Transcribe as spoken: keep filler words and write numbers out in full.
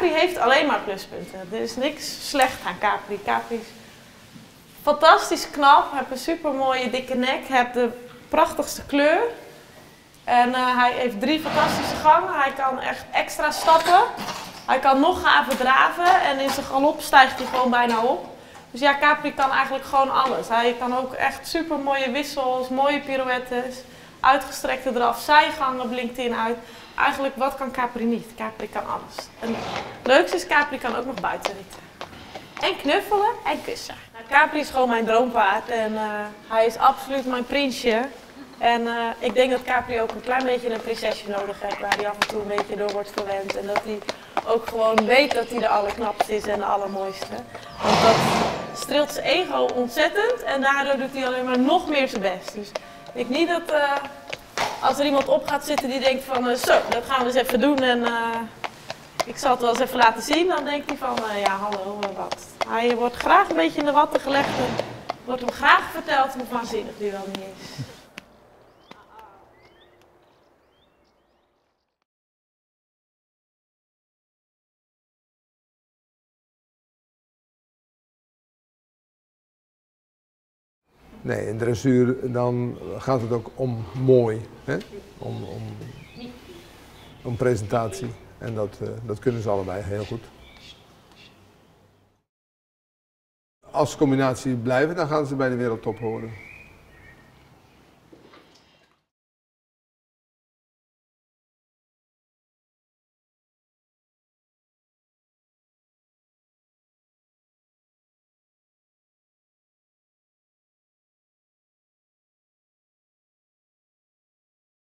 Capri heeft alleen maar pluspunten. Er is niks slecht aan Capri. Capri is fantastisch knap, heeft een super mooie dikke nek, heeft de prachtigste kleur. En uh, hij heeft drie fantastische gangen. Hij kan echt extra stappen. Hij kan nog gaver draven en in zijn galop stijgt hij gewoon bijna op. Dus ja, Capri kan eigenlijk gewoon alles. Hij kan ook echt super mooie wissels, mooie pirouettes, uitgestrekte draf, zijgangen blinkt hij in uit. Eigenlijk, wat kan Capri niet? Capri kan alles. En het leukste is, Capri kan ook nog buitenritten. En knuffelen en kussen. Nou, Capri is gewoon mijn droompaard en uh, hij is absoluut mijn prinsje. En uh, ik denk dat Capri ook een klein beetje een prinsesje nodig heeft, waar hij af en toe een beetje door wordt verwend. En dat hij ook gewoon weet dat hij de allerknapste is en de allermooiste. Want dat streelt zijn ego ontzettend en daardoor doet hij alleen maar nog meer zijn best. Dus ik denk niet dat uh, als er iemand op gaat zitten die denkt van uh, zo, dat gaan we eens even doen en uh, ik zal het wel eens even laten zien, dan denkt hij van uh, ja hallo, uh, wat. Hij wordt graag een beetje in de watten gelegd en wordt hem graag verteld hoe waanzinnig hij wel niet is. Nee, in dressuur dan gaat het ook om mooi, hè? Om, om, om presentatie en dat, uh, dat kunnen ze allebei heel goed. Als combinatie blijven, dan gaan ze bij de wereldtop horen.